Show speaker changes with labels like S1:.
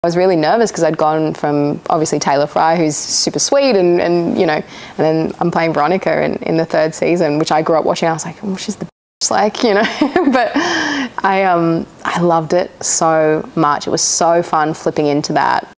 S1: I was really nervous because I'd gone from obviously Taylor Fry, who's super sweet, and you know, and then I'm playing Veronica in the 3rd season, which I grew up watching. I was like, oh, she's the like, you know. But I loved it so much. It was so fun flipping into that.